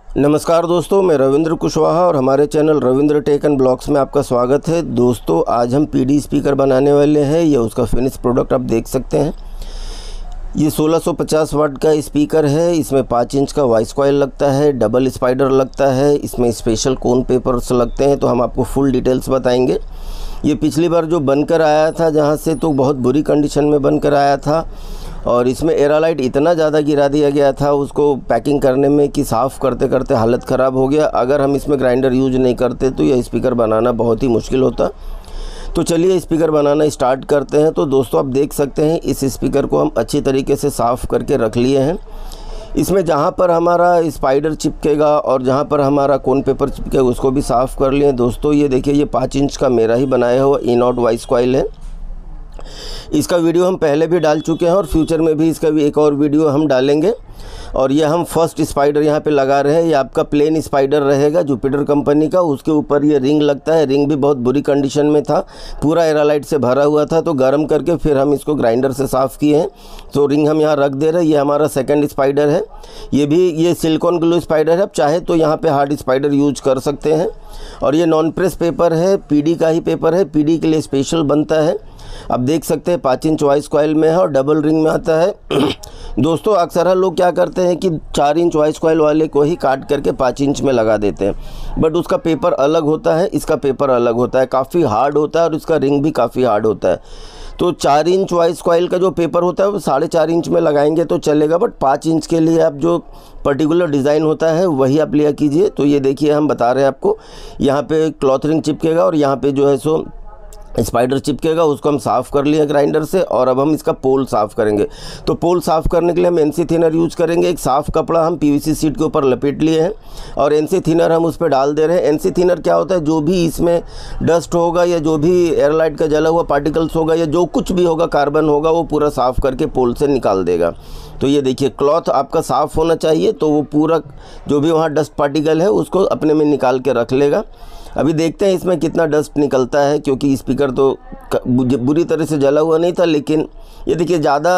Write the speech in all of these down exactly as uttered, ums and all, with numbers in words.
नमस्कार दोस्तों, मैं रविंद्र कुशवाहा और हमारे channel Ravindra tech and blogs में आपका स्वागत है। दोस्तों, आज हम पीडी स्पीकर बनाने वाले हैं। ये उसका फिनिश प्रोडक्ट आप देख सकते हैं। ये सोलह सौ पचास वाट का स्पीकर है। इसमें पाँच इंच का वॉइस कॉइल लगता है, डबल स्पाइडर लगता है, इसमें स्पेशल कोन पेपर्स लगते हैं। तो हम आपको फुल डिटेल्स बताएंगे। ये पिछली बार जो बनकर आया था जहाँ से, तो बहुत बुरी कंडीशन में बनकर आया था और इसमें एरालाइट इतना ज़्यादा गिरा दिया गया था उसको पैकिंग करने में कि साफ़ करते करते हालत ख़राब हो गया। अगर हम इसमें ग्राइंडर यूज नहीं करते तो यह स्पीकर बनाना बहुत ही मुश्किल होता। तो चलिए स्पीकर बनाना स्टार्ट करते हैं। तो दोस्तों, आप देख सकते हैं इस स्पीकर को हम अच्छी तरीके से साफ़ करके रख लिए हैं। इसमें जहाँ पर हमारा स्पाइडर चिपकेगा और जहाँ पर हमारा कोन पेपर चिपकेगा उसको भी साफ़ कर लिए। दोस्तों, ये देखिए, ये पाँच इंच का मेरा ही बनाया हुआ इन-आउट वॉइस कॉइल है। इसका वीडियो हम पहले भी डाल चुके हैं और फ्यूचर में भी इसका भी एक और वीडियो हम डालेंगे। और ये हम फर्स्ट स्पाइडर यहाँ पे लगा रहे हैं। ये आपका प्लेन स्पाइडर रहेगा जुपिटर कंपनी का। उसके ऊपर ये रिंग लगता है। रिंग भी बहुत बुरी कंडीशन में था, पूरा एरालाइट से भरा हुआ था। तो गर्म करके फिर हम इसको ग्राइंडर से साफ़ किए हैं। तो रिंग हम यहाँ रख दे रहे हैं। ये हमारा सेकंड स्पाइडर है। ये भी ये सिलिकॉन ग्लू स्पाइडर है। आप चाहे तो यहाँ पे हार्ड स्पाइडर यूज कर सकते हैं। और ये नॉन प्रेस पेपर है, पीडी का ही पेपर है, पीडी के लिए स्पेशल बनता है। आप देख सकते हैं पाँच इंच वॉइस कॉइल में है और डबल रिंग में आता है। दोस्तों, अक्सर लोग क्या करते हैं कि चार इंच वॉइस कॉइल वाले को ही काट करके पाँच इंच में लगा देते हैं, बट उसका पेपर अलग होता है, इसका पेपर अलग होता है, काफ़ी हार्ड होता है और इसका रिंग भी काफ़ी हार्ड होता है। तो चार इंच वॉइस कॉइल का जो पेपर होता है वो साढ़े चार इंच में लगाएंगे तो चलेगा, बट पाँच इंच के लिए आप जो पर्टिकुलर डिज़ाइन होता है वही आप लिया कीजिए। तो ये देखिए, हम बता रहे हैं आपको, यहाँ पे क्लॉथ रिंग चिपकेगा और यहाँ पे जो है सो स्पाइडर चिपकेगा। उसको हम साफ़ कर लिए ग्राइंडर से और अब हम इसका पोल साफ़ करेंगे। तो पोल साफ़ करने के लिए हम एनसी थिनर यूज करेंगे। एक साफ़ कपड़ा हम पीवीसी शीट के ऊपर लपेट लिए हैं और एनसी थिनर हम उस पर डाल दे रहे हैं। एनसी थिनर क्या होता है, जो भी इसमें डस्ट होगा या जो भी एयरलाइट का जला हुआ पार्टिकल्स होगा या जो कुछ भी होगा, कार्बन होगा, वो पूरा साफ़ करके पोल से निकाल देगा। तो ये देखिए, क्लॉथ आपका साफ़ होना चाहिए तो वो पूरा जो भी वहाँ डस्ट पार्टिकल है उसको अपने में निकाल के रख लेगा। अभी देखते हैं इसमें कितना डस्ट निकलता है, क्योंकि स्पीकर तो बुरी तरह से जला हुआ नहीं था, लेकिन ये देखिए ज़्यादा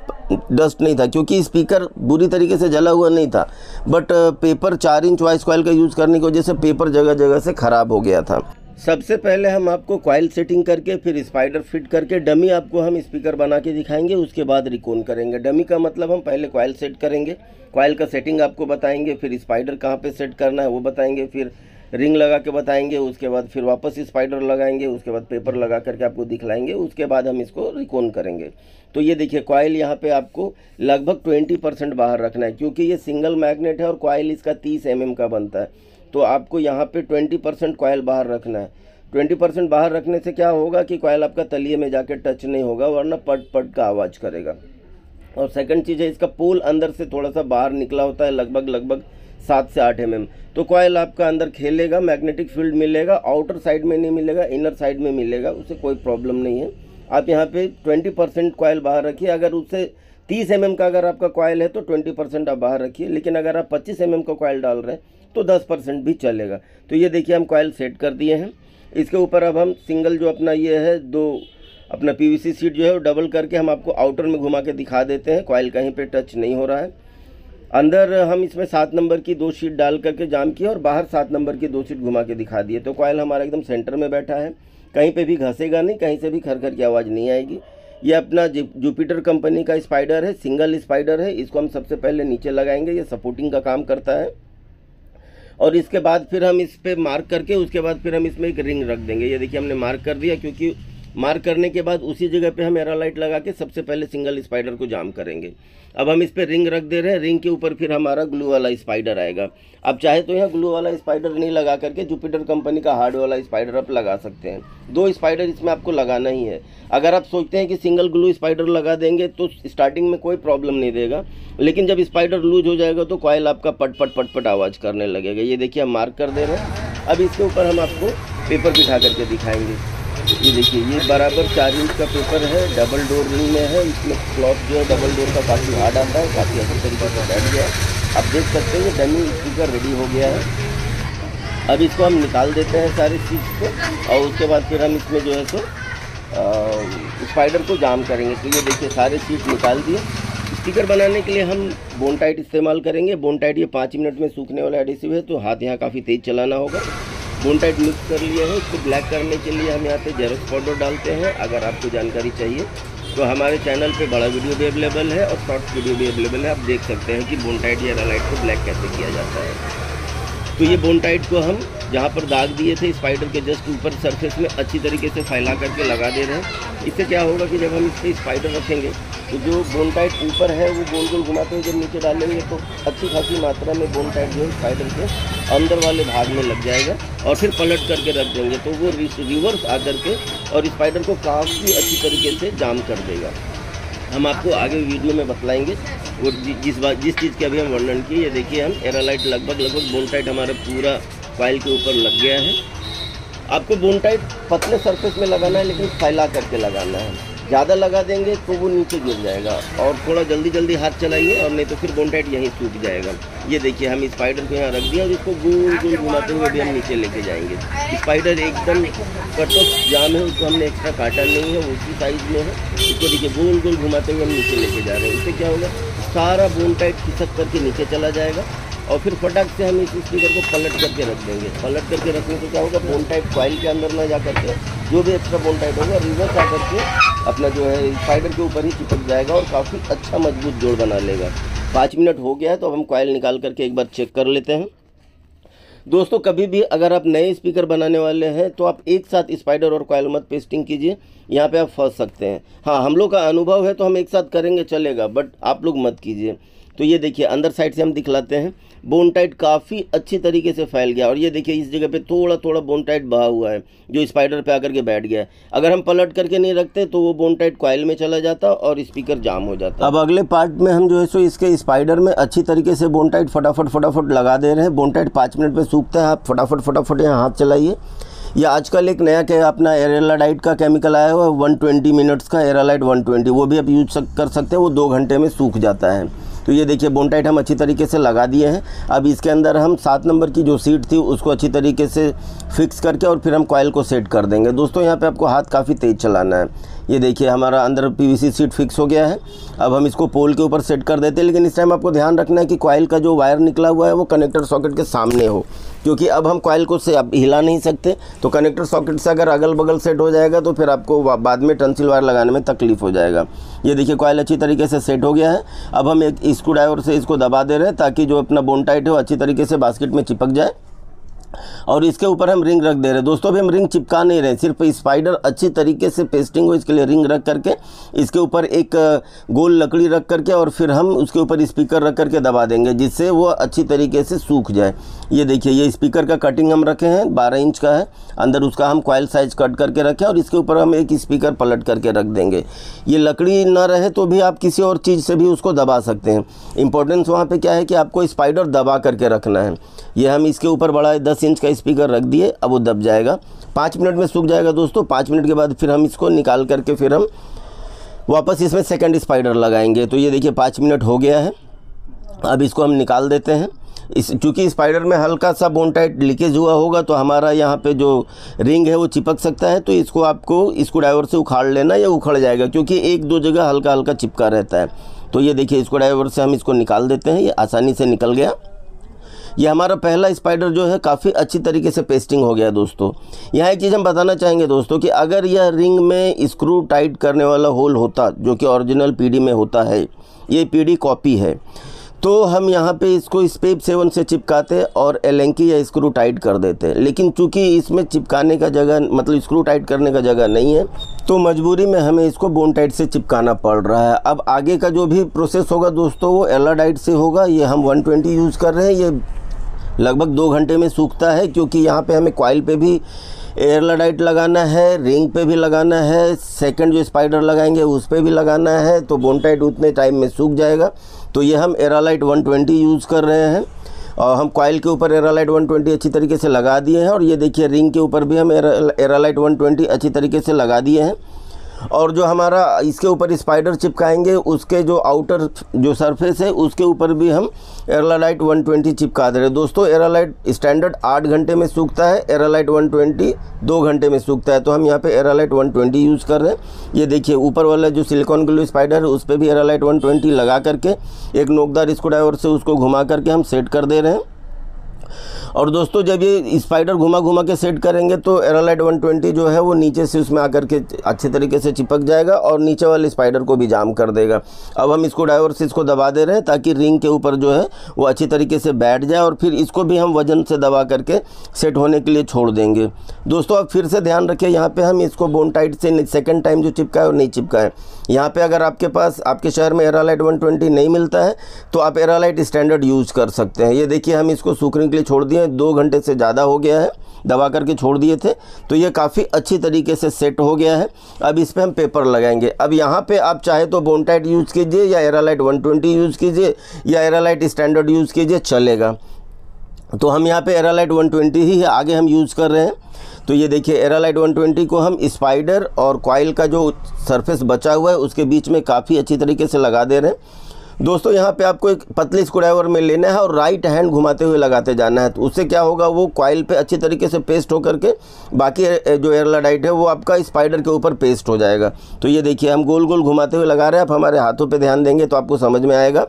डस्ट नहीं था क्योंकि स्पीकर बुरी तरीके से जला हुआ नहीं था, बट पेपर चार इंच वॉइस कॉइल का यूज़ करने की वजह से पेपर जगह जगह से ख़राब हो गया था। सबसे पहले हम आपको कॉइल सेटिंग करके फिर स्पाइडर फिट करके डमी आपको हम स्पीकर बना के दिखाएंगे। उसके बाद रिकॉन करेंगे। डमी का मतलब हम पहले कॉइल सेट करेंगे, कॉइल का सेटिंग आपको बताएंगे, फिर स्पाइडर कहाँ पे सेट करना है वो बताएंगे, फिर रिंग लगा के बताएंगे, उसके बाद फिर वापस स्पाइडर लगाएंगे, उसके बाद पेपर लगा करके आपको दिखलाएंगे, उसके बाद हम इसको रिकॉन करेंगे। तो ये देखिए, कॉइल यहाँ पे आपको लगभग ट्वेंटी परसेंट बाहर रखना है क्योंकि ये सिंगल मैग्नेट है और कॉइल इसका तीस एम एम का बनता है। तो आपको यहाँ पे ट्वेंटी परसेंट कॉइल बाहर रखना है। ट्वेंटी परसेंट बाहर रखने से क्या होगा कि कॉइल आपका तलिए में जाके टच नहीं होगा, वरना पट पट का आवाज़ करेगा। और सेकंड चीज़ है, इसका पोल अंदर से थोड़ा सा बाहर निकला होता है, लगभग लगभग सात से आठ एम एम। तो कॉइल आपका अंदर खेलेगा, मैग्नेटिक फील्ड मिलेगा, आउटर साइड में नहीं मिलेगा, इनर साइड में मिलेगा, उससे कोई प्रॉब्लम नहीं है। आप यहाँ पे ट्वेंटी परसेंट कॉइल बाहर रखिए। अगर उससे तीस एम एम का अगर आपका कॉइल है तो ट्वेंटी परसेंट आप बाहर रखिए, लेकिन अगर आप पच्चीस एम एम का कॉइल डाल रहे हैं तो दस परसेंट भी चलेगा। तो ये देखिए, हम कॉइल सेट कर दिए हैं। इसके ऊपर अब हम सिंगल जो अपना ये है, दो अपना पीवीसी शीट जो है वो डबल करके हम आपको आउटर में घुमा के दिखा देते हैं। कॉइल कहीं पे टच नहीं हो रहा है। अंदर हम इसमें सात नंबर की दो शीट डाल करके जाम किया और बाहर सात नंबर की दो शीट घुमा के दिखा दिए। तो कॉइल हमारा एकदम सेंटर में बैठा है, कहीं पे भी घसेगा नहीं, कहीं से भी खरखर की आवाज़ नहीं आएगी। ये अपना जुपिटर कंपनी का स्पाइडर है, सिंगल स्पाइडर है। इसको हम सबसे पहले नीचे लगाएंगे, ये सपोर्टिंग का काम करता है। और इसके बाद फिर हम इस पर मार्क करके उसके बाद फिर हम इसमें एक रिंग रख देंगे। ये देखिए, हमने मार्क कर दिया, क्योंकि मार्क करने के बाद उसी जगह पे हम एरालाइट लगा के सबसे पहले सिंगल स्पाइडर को जाम करेंगे। अब हम इस पे रिंग रख दे रहे हैं। रिंग के ऊपर फिर हमारा ग्लू वाला स्पाइडर आएगा। आप चाहे तो यहाँ ग्लू वाला स्पाइडर नहीं लगा करके जुपिटर कंपनी का हार्ड वाला स्पाइडर आप लगा सकते हैं। दो स्पाइडर इसमें आपको लगाना ही है। अगर आप सोचते हैं कि सिंगल ग्लू स्पाइडर लगा देंगे तो स्टार्टिंग में कोई प्रॉब्लम नहीं देगा, लेकिन जब स्पाइडर लूज हो जाएगा तो कॉइल आपका पट पट पट पट आवाज़ करने लगेगा। ये देखिए, हम मार्क कर दे रहे हैं। अब इसके ऊपर हम आपको पेपर बिठा करके दिखाएंगे। ये देखिए, ये बराबर चार इंच का पेपर है, डबल डोर रिंग में है। इसमें क्लॉथ जो है डबल डोर का काफ़ी हार्ड आता है, काफ़ी अच्छी तरीके से बैठ गया है। आप देख सकते हैं ये डमी स्पीकर रेडी हो गया है। अब इसको हम निकाल देते हैं सारी चीज़ को और उसके बाद फिर हम इसमें जो है सो स्पाइडर को जाम करेंगे। तो ये देखिए, सारे सीट निकाल दिए। स्पीकर बनाने के लिए हम बोन टाइट इस्तेमाल करेंगे। बोन टाइट ये पाँच मिनट में सूखने वाला एडिसिव है, तो हाथ यहाँ काफ़ी तेज़ चलाना होगा। बोन टाइट मिक्स कर लिया है। इसको ब्लैक करने के लिए हम यहाँ पे जेरोक्स पाउडर डालते हैं। अगर आपको जानकारी चाहिए तो हमारे चैनल पे बड़ा वीडियो भी अवेलेबल है और शॉर्ट्स वीडियो भी अवेलेबल है। आप देख सकते हैं कि बोन टाइट या एरालाइट को ब्लैक कैसे किया जाता है। तो ये बोन टाइट को हम जहाँ पर दाग दिए थे स्पाइडर के जस्ट ऊपर सरफेस में अच्छी तरीके से फैला करके लगा दे रहे हैं। इससे क्या होगा कि जब हम इस पर स्पाइडर रखेंगे तो जो बोन टाइट ऊपर है वो गोल गोल घुमाते हुए जब नीचे डालेंगे तो अच्छी खासी मात्रा में बोन टाइट जो है स्पाइडर के अंदर वाले भाग में लग जाएगा और फिर पलट करके रख देंगे तो वो रिवर्स आ करके और स्पाइडर को काफ़ी अच्छी तरीके से जाम कर देगा। हम आपको आगे वीडियो में बतलाएंगे और जिस बात जिस चीज़ के अभी हम वर्णन किए। ये देखिए हम एरालाइट लगभग लगभग बोन टाइट हमारा पूरा कॉइल के ऊपर लग गया है। आपको बोन टाइट पतले सरफेस में लगाना है लेकिन फैला करके लगाना है। ज़्यादा लगा देंगे तो वो नीचे गिर जाएगा और थोड़ा जल्दी जल्दी हाथ चलाइए और नहीं तो फिर बोन टाइट यहीं सूख जाएगा। ये देखिए हम स्पाइडर को यहाँ रख दिया और इसको गोल गोल घुमाते हुए भी हम नीचे लेके जाएंगे। स्पाइडर एकदम कट ऑफ जाम है, उसको हमने एक्स्ट्रा काटा नहीं है, उसी साइज़ में है। इसको देखिए गोल गोल घुमाते हुए हम नीचे लेके जा रहे हैं। इससे क्या होगा, सारा बोन टाइट खिसक करके नीचे चला जाएगा और फिर फटाक से हम इस स्पीकर को पलट करके रख देंगे। पलट करके रखने से क्या होगा, बोन टाइट कॉइल के अंदर ना जा करके जो भी एक्स्ट्रा बोन टाइट होगा रिवर्स आ करके अपना जो है स्पाइडर के ऊपर ही चिपक जाएगा और काफ़ी अच्छा मजबूत जोड़ बना लेगा। पाँच मिनट हो गया है तो अब हम कॉइल निकाल करके एक बार चेक कर लेते हैं। दोस्तों कभी भी अगर आप नए स्पीकर बनाने वाले हैं तो आप एक साथ स्पाइडर और कॉइल मत पेस्टिंग कीजिए, यहाँ पे आप फंस सकते हैं। हाँ, हम लोग का अनुभव है तो हम एक साथ करेंगे चलेगा, बट आप लोग मत कीजिए। तो ये देखिए अंदर साइड से हम दिखलाते हैं, बोन टाइट काफ़ी अच्छी तरीके से फैल गया और ये देखिए इस जगह पे थोड़ा थोड़ा बोन टाइट बहा हुआ है जो स्पाइडर पे आकर के बैठ गया है। अगर हम पलट करके नहीं रखते तो वो बोन टाइट कॉइल में चला जाता और स्पीकर जाम हो जाता। अब अगले पार्ट में हम जो है सो इसके स्पाइडर में अच्छी तरीके से बोन टाइट फटाफट फटाफट लगा दे रहे हैं। बोन टाइट पाँच मिनट में सूखता है, आप फटाफट फटाफट यहाँ हाथ चलाइए। या आजकल एक नया क्या अपना एरालाइट का केमिकल आया हुआ है वन ट्वेंटी मिनट्स का, एरालाइट वन ट्वेंटी, वो भी आप यूज कर सकते हैं, वो दो घंटे में सूख जाता है। तो ये देखिए बोन टाइट हम अच्छी तरीके से लगा दिए हैं। अब इसके अंदर हम सात नंबर की जो सीट थी उसको अच्छी तरीके से फिक्स करके और फिर हम कॉइल को सेट कर देंगे। दोस्तों यहाँ पे आपको हाथ काफ़ी तेज़ चलाना है। ये देखिए हमारा अंदर पीवीसी सीट फिक्स हो गया है। अब हम इसको पोल के ऊपर सेट कर देते हैं, लेकिन इस टाइम आपको ध्यान रखना है कि कॉइल का जो वायर निकला हुआ है वो कनेक्टर सॉकेट के सामने हो, क्योंकि अब हम कॉइल को से अब हिला नहीं सकते। तो कनेक्टर सॉकेट से अगर अगल बगल सेट हो जाएगा तो फिर आपको बाद में टंसिल वायर लगाने में तकलीफ हो जाएगा। ये देखिए कॉइल अच्छी तरीके से सेट हो गया है। अब हम एक स्क्रू ड्राइवर से इसको दबा दे रहे हैं ताकि जो अपना बोन टाइट है वो अच्छी तरीके से बास्केट में चिपक जाए और इसके ऊपर हम रिंग रख दे रहे हैं। दोस्तों अभी हम रिंग चिपका नहीं रहे, सिर्फ स्पाइडर अच्छी तरीके से पेस्टिंग हो इसके लिए रिंग रख करके इसके ऊपर एक गोल लकड़ी रख करके और फिर हम उसके ऊपर स्पीकर रख करके दबा देंगे जिससे वो अच्छी तरीके से सूख जाए। ये देखिए ये स्पीकर का कटिंग हम रखे हैं, बारह इंच का है, अंदर उसका हम कॉइल साइज कट करके रखें और इसके ऊपर हम एक स्पीकर पलट करके रख देंगे। ये लकड़ी ना रहे तो भी आप किसी और चीज़ से भी उसको दबा सकते हैं। इंपॉर्टेंस वहाँ पे क्या है कि आपको स्पाइडर दबा करके रखना है। ये हम इसके ऊपर बड़ा दस इंच का स्पीकर रख दिए, अब वो दब जाएगा, पाँच मिनट में सूख जाएगा। दोस्तों पाँच मिनट के बाद फिर हम इसको निकाल करके फिर हम वापस इसमें सेकंड स्पाइडर लगाएंगे। तो ये देखिए पाँच मिनट हो गया है, अब इसको हम निकाल देते हैं। इस चूँकि स्पाइडर में हल्का सा बोन टाइट लीकेज हुआ होगा तो हमारा यहाँ पे जो रिंग है वो चिपक सकता है, तो इसको आपको स्क्रू ड्राइवर से उखाड़ लेना या उखड़ जाएगा, क्योंकि एक दो जगह हल्का हल्का चिपका रहता है। तो ये देखिए स्क्रू ड्राइवर से हम इसको निकाल देते हैं, ये आसानी से निकल गया। ये हमारा पहला स्पाइडर जो है काफ़ी अच्छी तरीके से पेस्टिंग हो गया है। दोस्तों यहाँ एक चीज़ हम बताना चाहेंगे दोस्तों कि अगर यह रिंग में स्क्रू टाइट करने वाला होल होता जो कि ओरिजिनल पीडी में होता है, ये पीडी कॉपी है, तो हम यहाँ पे इसको स्पेप सेवन से चिपकाते और एलेंकी या स्क्रू टाइट कर देते। लेकिन चूंकि इसमें चिपकाने का जगह मतलब स्क्रू टाइट करने का जगह नहीं है तो मजबूरी में हमें इसको बोन टाइट से चिपकाना पड़ रहा है। अब आगे का जो भी प्रोसेस होगा दोस्तों वो एरालाइट से होगा। ये हम वन ट्वेंटी यूज़ कर रहे हैं, ये लगभग दो घंटे में सूखता है, क्योंकि यहाँ पे हमें कॉइल पे भी एरालाइट लगाना है, रिंग पे भी लगाना है, सेकंड जो स्पाइडर लगाएंगे उस पे भी लगाना है, तो बोन टाइट उतने टाइम में सूख जाएगा। तो ये हम एरालाइट वन ट्वेंटी यूज़ कर रहे हैं और हम कॉइल के ऊपर एरालाइट वन ट्वेंटी अच्छी तरीके से लगा दिए हैं और ये देखिए रिंग के ऊपर भी हम एरालाइट वन ट्वेंटी अच्छी तरीके से लगा दिए हैं। और जो हमारा इसके ऊपर स्पाइडर चिपकाएंगे उसके जो आउटर जो सरफेस है उसके ऊपर भी हम एरालाइट वन ट्वेंटी चिपका दे रहे हैं। दोस्तों एरालाइट स्टैंडर्ड आठ घंटे में सूखता है, एरालाइट वन ट्वेंटी दो घंटे में सूखता है, तो हम यहाँ पे एरालाइट वन ट्वेंटी यूज़ कर रहे हैं। ये देखिए ऊपर वाला जो सिलिकॉन ग्लू स्पाइडर है उस पर भी एरालाइट वन ट्वेंटी लगा करके एक नोकदार स्क्रू ड्राइवर से उसको घुमा करके हम सेट कर दे रहे हैं। और दोस्तों जब ये स्पाइडर घुमा घुमा के सेट करेंगे तो एरालाइट वन ट्वेंटी जो है वो नीचे से उसमें आकर के अच्छे तरीके से चिपक जाएगा और नीचे वाले स्पाइडर को भी जाम कर देगा। अब हम इसको ड्राइवर से इसको दबा दे रहे हैं ताकि रिंग के ऊपर जो है वो अच्छी तरीके से बैठ जाए, और फिर इसको भी हम वजन से दबा करके सेट होने के लिए छोड़ देंगे। दोस्तों अब फिर से ध्यान रखिए, यहाँ पर हम इसको बोन टाइट से सेकेंड टाइम जो चिपका है वो नहीं चिपका है। यहाँ पे अगर आपके पास आपके शहर में एरालाइट वन ट्वेंटी नहीं मिलता है तो आप एरालाइट स्टैंडर्ड यूज़ कर सकते हैं। ये देखिए हम इसको सूखने के लिए छोड़ दिए, दो घंटे से ज़्यादा हो गया है, दबा करके छोड़ दिए थे, तो ये काफ़ी अच्छी तरीके से सेट हो गया है। अब इस पर हम पेपर लगाएंगे। अब यहाँ पे आप चाहे तो बोन टाइट यूज़ कीजिए या एरालाइट वन ट्वेंटी यूज़ कीजिए या एरालाइट स्टैंडर्ड यूज़ कीजिए, चलेगा। तो हम यहाँ पे एरालाइट वन ट्वेंटी ही है आगे हम यूज़ कर रहे हैं। तो ये देखिए एरालाइट वन ट्वेंटी को हम स्पाइडर और कॉइल का जो सरफेस बचा हुआ है उसके बीच में काफ़ी अच्छी तरीके से लगा दे रहे हैं। दोस्तों यहाँ पे आपको एक पतली स्क्रूड्राइवर में लेना है और राइट हैंड घुमाते हुए लगाते जाना है, तो उससे क्या होगा वो कॉइल पे अच्छी तरीके से पेस्ट होकर के बाकी जो एरालाइट है वो आपका स्पाइडर के ऊपर पेस्ट हो जाएगा। तो ये देखिए हम गोल गोल घुमाते हुए लगा रहे हैं। आप हमारे हाथों पे ध्यान देंगे तो आपको समझ में आएगा।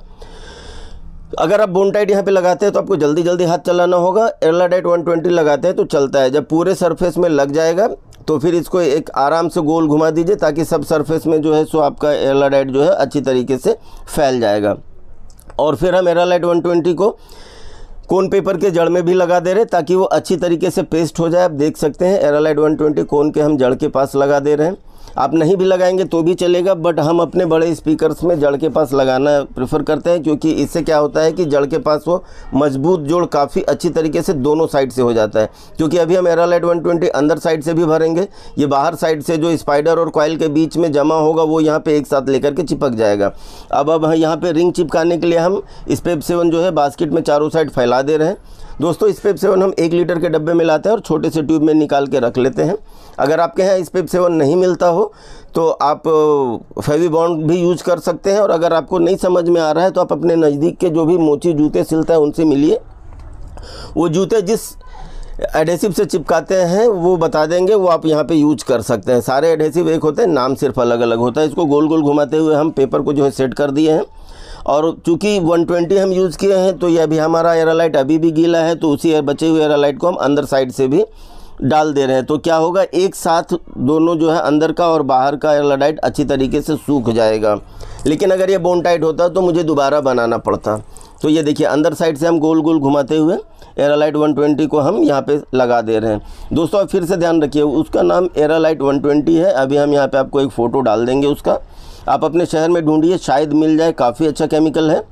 अगर आप बोन टाइट यहाँ पे लगाते हैं तो आपको जल्दी जल्दी हाथ चलाना होगा, एरालाइट वन ट्वेंटी लगाते हैं तो चलता है। जब पूरे सरफेस में लग जाएगा तो फिर इसको एक आराम से गोल घुमा दीजिए ताकि सब सरफेस में जो है सो आपका एरालाइट जो है अच्छी तरीके से फैल जाएगा। और फिर हम एरालाइट वन ट्वेंटी को कोन पेपर के जड़ में भी लगा दे रहे हैं ताकि वो अच्छी तरीके से पेस्ट हो जाए। आप देख सकते हैं एरालाइट वन ट्वेंटी कोन के हम जड़ के पास लगा दे रहे हैं। आप नहीं भी लगाएंगे तो भी चलेगा, बट हम अपने बड़े स्पीकर्स में जड़ के पास लगाना प्रेफर करते हैं क्योंकि इससे क्या होता है कि जड़ के पास वो मजबूत जोड़ काफ़ी अच्छी तरीके से दोनों साइड से हो जाता है। क्योंकि अभी हम एरालाइट वन ट्वेंटी अंदर साइड से भी भरेंगे, ये बाहर साइड से जो स्पाइडर और कॉइल के बीच में जमा होगा वो यहाँ पे एक साथ लेकर के चिपक जाएगा। अब अब यहाँ पे रिंग चिपकाने के लिए हम स्पेप सेवन जो है बास्केट में चारों साइड फैला दे रहे हैं। दोस्तों स्पेप सेवन हम एक लीटर के डब्बे में लाते हैं और छोटे से ट्यूब में निकाल के रख लेते हैं। अगर आपके यहाँ स्पेप सेवन नहीं मिलता हो तो आप फेवी बॉन्ड भी यूज़ कर सकते हैं, और अगर आपको नहीं समझ में आ रहा है तो आप अपने नज़दीक के जो भी मोची जूते सिलता है उनसे मिलिए। वो जूते जिस एडहेसिव से चिपकाते हैं वो बता देंगे, वो आप यहाँ पे यूज कर सकते हैं। सारे एडहेसिव एक होते हैं, नाम सिर्फ अलग अलग होता है। इसको गोल गोल घुमाते हुए हम पेपर को जो है सेट कर दिए हैं। और चूँकि वन ट्वेंटी हम यूज़ किए हैं तो ये अभी हमारा एरालाइट अभी भी गीला है, तो उसी बचे हुए एरालाइट को हम अंदर साइड से भी डाल दे रहे हैं। तो क्या होगा, एक साथ दोनों जो है अंदर का और बाहर का एरालाइट अच्छी तरीके से सूख जाएगा। लेकिन अगर ये बोन टाइट होता तो मुझे दोबारा बनाना पड़ता। तो ये देखिए अंदर साइड से हम गोल गोल घुमाते हुए एरालाइट वन ट्वेंटी को हम यहाँ पे लगा दे रहे हैं। दोस्तों अब फिर से ध्यान रखिए, उसका नाम एरालाइट वन ट्वेंटी है। अभी हम यहाँ पे आपको एक फ़ोटो डाल देंगे उसका, आप अपने शहर में ढूंढिए, शायद मिल जाए। काफ़ी अच्छा केमिकल है,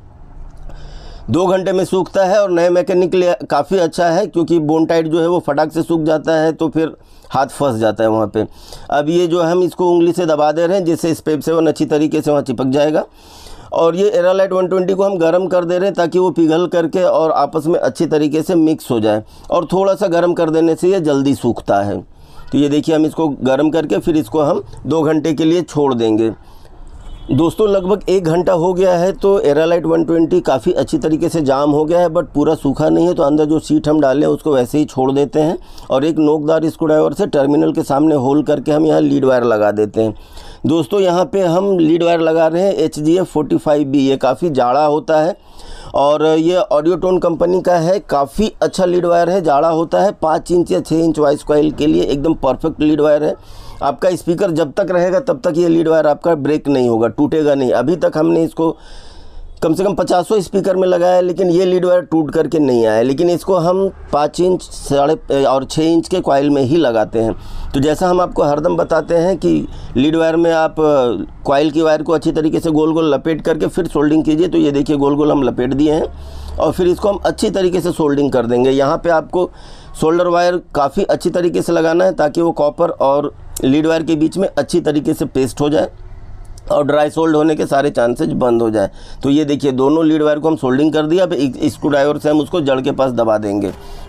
दो घंटे में सूखता है और नए मैकेनिक के लिए काफ़ी अच्छा है क्योंकि बोन टाइट जो है वो फटाक से सूख जाता है तो फिर हाथ फंस जाता है वहाँ पे। अब ये जो हम इसको उंगली से दबा दे रहे हैं जिससे स्पेप सेवन अच्छी तरीके से वहाँ चिपक जाएगा। और ये एरालाइट वन ट्वेंटी को हम गर्म कर दे रहे हैं ताकि वो पिघल करके और आपस में अच्छी तरीके से मिक्स हो जाए, और थोड़ा सा गर्म कर देने से ये जल्दी सूखता है। तो ये देखिए हम इसको गर्म करके फिर इसको हम दो घंटे के लिए छोड़ देंगे। दोस्तों लगभग एक घंटा हो गया है तो एरालाइट वन ट्वेंटी काफ़ी अच्छी तरीके से जाम हो गया है, बट पूरा सूखा नहीं है। तो अंदर जो सीट हम डालें उसको वैसे ही छोड़ देते हैं और एक नोकदार स्क्रूड्राइवर से टर्मिनल के सामने होल करके हम यहाँ लीड वायर लगा देते हैं। दोस्तों यहाँ पे हम लीड वायर लगा रहे हैं H G F forty five B. ये काफ़ी जाड़ा होता है और ये ऑडियोटोन कंपनी का है। काफ़ी अच्छा लीड वायर है, जाड़ा होता है। पाँच इंच या छः इंच वॉइस कॉइल के लिए एकदम परफेक्ट लीड वायर है। आपका स्पीकर जब तक रहेगा तब तक ये लीड वायर आपका ब्रेक नहीं होगा, टूटेगा नहीं। अभी तक हमने इसको कम से कम पचासों स्पीकर में लगाया है लेकिन ये लीड वायर टूट करके नहीं आया। लेकिन इसको हम पाँच इंच साढ़े और छः इंच के कॉइल में ही लगाते हैं। तो जैसा हम आपको हरदम बताते हैं कि लीड वायर में आप कॉइल की वायर को अच्छी तरीके से गोल गोल लपेट करके फिर सोल्डिंग कीजिए। तो ये देखिए गोल गोल हम लपेट दिए हैं और फिर इसको हम अच्छी तरीके से सोल्डिंग कर देंगे। यहाँ पे आपको सोल्डर वायर काफ़ी अच्छी तरीके से लगाना है ताकि वो कॉपर और लीड वायर के बीच में अच्छी तरीके से पेस्ट हो जाए और ड्राई सोल्ड होने के सारे चांसेज बंद हो जाए। तो ये देखिए दोनों लीड वायर को हम सोल्डिंग कर दिया। अब एक स्क्रू ड्राइवर से हम उसको जड़ के पास दबा देंगे।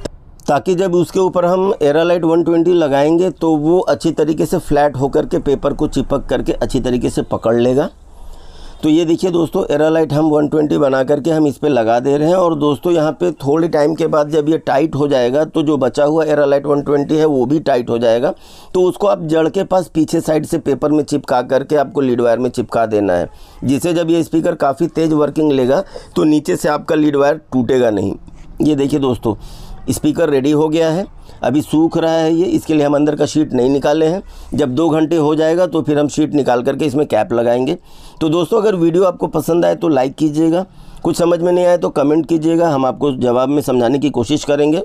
ताकि जब उसके ऊपर हम एरालाइट वन ट्वेंटी लगाएंगे तो वो अच्छी तरीके से फ्लैट होकर के पेपर को चिपक करके अच्छी तरीके से पकड़ लेगा। तो ये देखिए दोस्तों, एरालाइट हम वन ट्वेंटी बना करके हम इस पे लगा दे रहे हैं। और दोस्तों यहाँ पे थोड़े टाइम के बाद जब ये टाइट हो जाएगा तो जो बचा हुआ एरालाइट वन ट्वेंटी है वो भी टाइट हो जाएगा। तो उसको आप जड़ के पास पीछे साइड से पेपर में चिपका करके आपको लीड वायर में चिपका देना है, जिससे जब ये स्पीकर काफ़ी तेज़ वर्किंग लेगा तो नीचे से आपका लीड वायर टूटेगा नहीं। ये देखिए दोस्तों, स्पीकर रेडी हो गया है। अभी सूख रहा है ये, इसके लिए हम अंदर का शीट नहीं निकाले हैं। जब दो घंटे हो जाएगा तो फिर हम शीट निकाल करके इसमें कैप लगाएंगे। तो दोस्तों, अगर वीडियो आपको पसंद आए तो लाइक कीजिएगा, कुछ समझ में नहीं आए तो कमेंट कीजिएगा, हम आपको जवाब में समझाने की कोशिश करेंगे।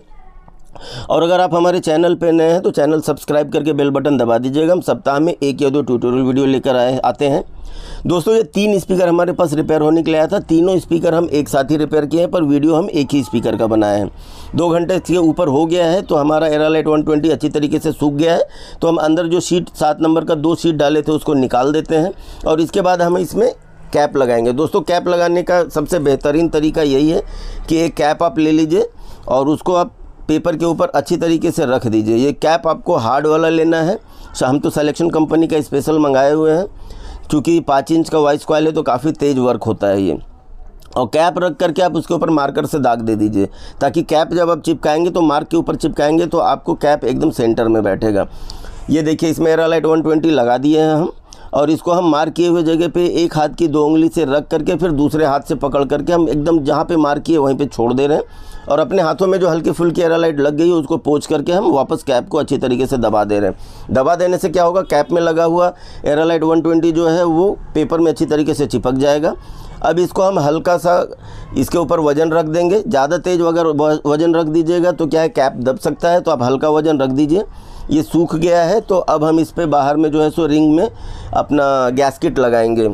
और अगर आप हमारे चैनल पे नए हैं तो चैनल सब्सक्राइब करके बेल बटन दबा दीजिएगा। हम सप्ताह में एक या दो ट्यूटोरियल वीडियो लेकर आए आते हैं। दोस्तों, ये तीन स्पीकर हमारे पास रिपेयर होने के लिए आया था। तीनों स्पीकर हम एक साथ ही रिपेयर किए हैं, पर वीडियो हम एक ही स्पीकर का बनाए हैं। दो घंटे के ऊपर हो गया है तो हमारा एरालाइट वन ट्वेंटी अच्छी तरीके से सूख गया है। तो हम अंदर जो शीट सात नंबर का दो शीट डाले थे उसको निकाल देते हैं और इसके बाद हम इसमें कैप लगाएंगे। दोस्तों, कैप लगाने का सबसे बेहतरीन तरीका यही है कि एक कैप आप ले लीजिए और उसको आप पेपर के ऊपर अच्छी तरीके से रख दीजिए। ये कैप आपको हार्ड वाला लेना है। हम तो सिलेक्शन कंपनी का स्पेशल मंगाए हुए हैं, क्योंकि पाँच इंच का वॉइस कॉइल है तो काफ़ी तेज़ वर्क होता है ये। और कैप रख करके आप उसके ऊपर मार्कर से दाग दे दीजिए, ताकि कैप जब आप चिपकाएंगे तो मार्क के ऊपर चिपकाएंगे तो आपको कैप एकदम सेंटर में बैठेगा। ये देखिए, इसमें एरालाइट वन ट्वेंटी लगा दिए हैं हम, और इसको हम मार्क किए हुए जगह पे एक हाथ की दो उंगली से रख करके फिर दूसरे हाथ से पकड़ करके हम एकदम जहाँ पे मार्क किए वहीं पे छोड़ दे रहे हैं। और अपने हाथों में जो हल्की फुल्की एरालाइट लग गई है उसको पोंछ करके हम वापस कैप को अच्छी तरीके से दबा दे रहे हैं। दबा देने से क्या होगा, कैप में लगा हुआ एरालाइट वन ट्वेंटी जो है वो पेपर में अच्छी तरीके से चिपक जाएगा। अब इसको हम हल्का सा इसके ऊपर वज़न रख देंगे। ज़्यादा तेज़ अगर वज़न रख दीजिएगा तो क्या है, कैप दब सकता है, तो आप हल्का वज़न रख दीजिए। ये सूख गया है तो अब हम इस पे बाहर में जो है सो रिंग में अपना गैस्केट लगाएंगे,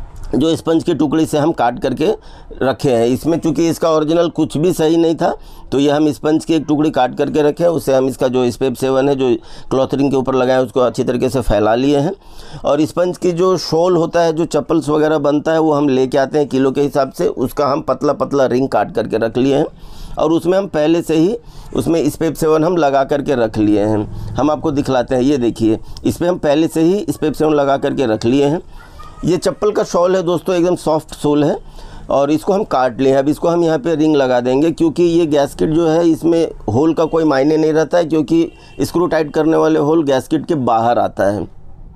जो स्पंज की टुकड़ी से हम काट करके रखे हैं। इसमें चूँकि इसका ओरिजिनल कुछ भी सही नहीं था तो ये हम स्पंज की एक टुकड़ी काट करके रखे हैं। उससे हम इसका जो स्पेप सेवन है जो क्लॉथ रिंग के ऊपर लगाए उसको अच्छी तरीके से फैला लिए हैं। और स्पंज की जो शोल होता है, जो चप्पल्स वगैरह बनता है, वो हम लेके आते हैं किलो के हिसाब से। उसका हम पतला पतला रिंग काट करके रख लिए हैं और उसमें हम पहले से ही उसमें स्पेप सेवन हम लगा करके रख लिए हैं। हम आपको दिखलाते हैं, ये देखिए, इस पर हम पहले से ही स्पेप सेवन लगा करके रख लिए हैं। ये चप्पल का शॉल है दोस्तों, एकदम सॉफ्ट सोल है और इसको हम काट लिए हैं। अब इसको हम यहाँ पे रिंग लगा देंगे, क्योंकि ये गैस्केट जो है इसमें होल का कोई मायने नहीं रहता है, क्योंकि स्क्रू टाइट करने वाले होल गैस्केट के बाहर आता है।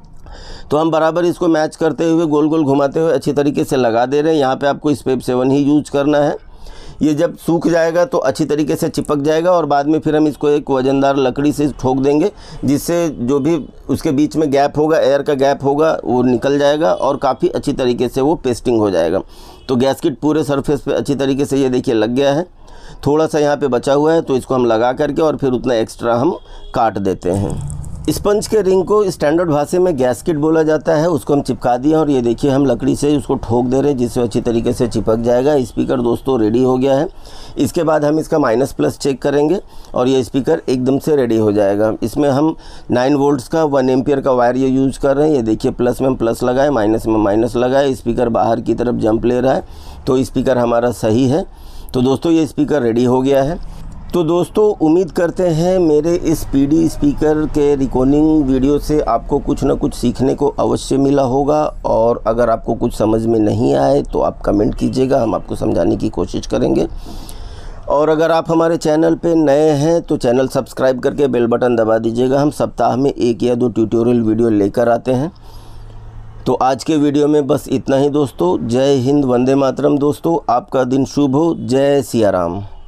तो हम बराबर इसको मैच करते हुए गोल गोल घुमाते हुए अच्छी तरीके से लगा दे रहे हैं। यहाँ पे आपको स्पेप सेवन ही यूज करना है। ये जब सूख जाएगा तो अच्छी तरीके से चिपक जाएगा और बाद में फिर हम इसको एक वजनदार लकड़ी से ठोक देंगे, जिससे जो भी उसके बीच में गैप होगा, एयर का गैप होगा, वो निकल जाएगा और काफ़ी अच्छी तरीके से वो पेस्टिंग हो जाएगा। तो गैस्केट पूरे सरफेस पे अच्छी तरीके से ये देखिए लग गया है। थोड़ा सा यहाँ पे बचा हुआ है तो इसको हम लगा करके और फिर उतना एक्स्ट्रा हम काट देते हैं। स्पंज के रिंग को स्टैंडर्ड भाषा में गैस्केट बोला जाता है। उसको हम चिपका दिए और ये देखिए हम लकड़ी से उसको ठोक दे रहे हैं, जिससे अच्छी तरीके से चिपक जाएगा। स्पीकर दोस्तों रेडी हो गया है। इसके बाद हम इसका माइनस प्लस चेक करेंगे और ये स्पीकर एकदम से रेडी हो जाएगा। इसमें हम नाइन वोल्ट्स का वन एम्पियर का वायर ये यूज़ कर रहे हैं। ये देखिए, प्लस में हम प्लस लगाए, माइनस में माइनस लगाए। स्पीकर बाहर की तरफ जंप ले रहा है तो स्पीकर हमारा सही है। तो दोस्तों, ये स्पीकर रेडी हो गया है। तो दोस्तों, उम्मीद करते हैं मेरे इस पीडी स्पीकर के रिकॉर्डिंग वीडियो से आपको कुछ ना कुछ सीखने को अवश्य मिला होगा। और अगर आपको कुछ समझ में नहीं आए तो आप कमेंट कीजिएगा, हम आपको समझाने की कोशिश करेंगे। और अगर आप हमारे चैनल पे नए हैं तो चैनल सब्सक्राइब करके बेल बटन दबा दीजिएगा। हम सप्ताह में एक या दो ट्यूटोरियल वीडियो लेकर आते हैं। तो आज के वीडियो में बस इतना ही दोस्तों। जय हिंद, वंदे मातरम दोस्तों। आपका दिन शुभ हो। जय सिया राम।